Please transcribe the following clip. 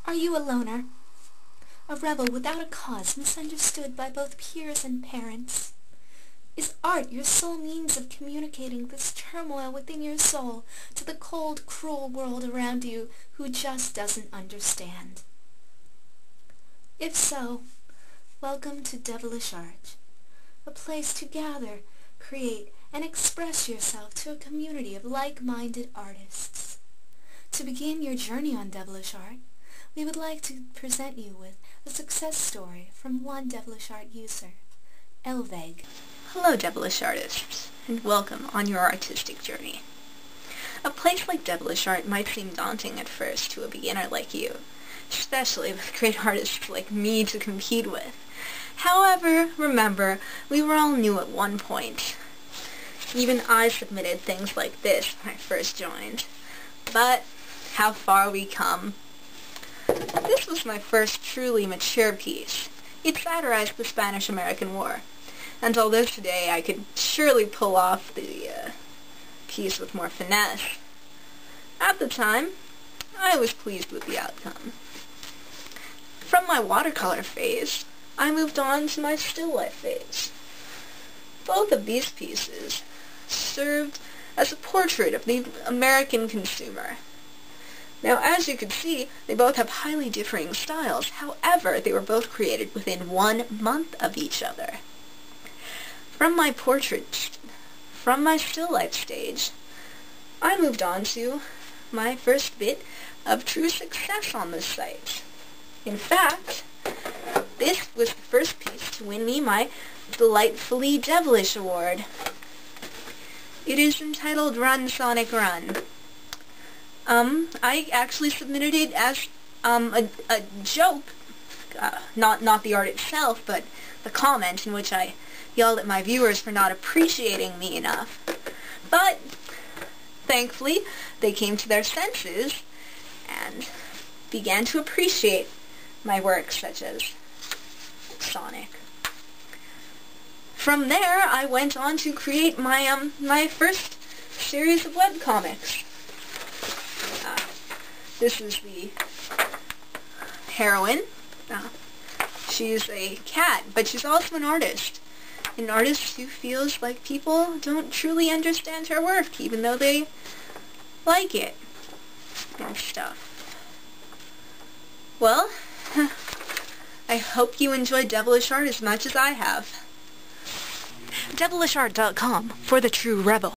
Are you a loner? A rebel without a cause, misunderstood by both peers and parents? Is art your sole means of communicating this turmoil within your soul to the cold, cruel world around you who just doesn't understand? If so, welcome to Devilish Art, a place to gather, create, and express yourself to a community of like-minded artists. To begin your journey on Devilish Art, we would like to present you with a success story from one Devilish Art user, Elveg. Hello, Devilish Artists, and welcome on your artistic journey. A place like Devilish Art might seem daunting at first to a beginner like you, especially with great artists like me to compete with. However, remember, we were all new at one point. Even I submitted things like this when I first joined. But how far we come. This was my first truly mature piece. It satirized the Spanish-American War, and although today I could surely pull off the piece with more finesse, at the time, I was pleased with the outcome. From my watercolor phase, I moved on to my still life phase. Both of these pieces served as a portrait of the American consumer. Now, as you can see, they both have highly differing styles. However, they were both created within 1 month of each other. From my still life stage, I moved on to my first bit of true success on this site. In fact, this was the first piece to win me my delightfully devilish award. It is entitled Run, Sonic, Run. I actually submitted it as a joke, not the art itself, but the comment in which I yelled at my viewers for not appreciating me enough. But thankfully, they came to their senses and began to appreciate my work, such as Sonic. From there, I went on to create my my first series of webcomics. This is the heroine. She's a cat, but she's also an artist. An artist who feels like people don't truly understand her work, even though they like it and stuff. Well, I hope you enjoy Devilish Art as much as I have. devilishart.com for the true rebel.